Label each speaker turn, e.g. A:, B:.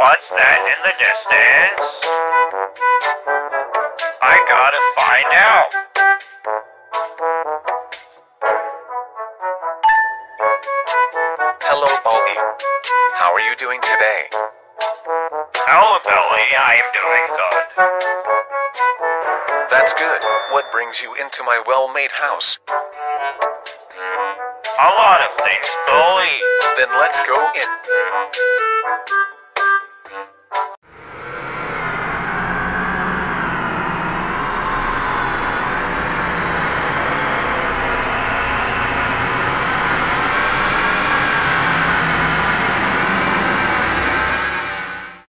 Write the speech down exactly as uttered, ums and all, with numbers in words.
A: What's that in the distance? I gotta find out.
B: Hello, Baldi. How are you doing today?
A: Hello, Billy. I am doing good.
B: That's good. What brings you into my well-made house?
A: A lot of things, Billy.
B: Then let's go in.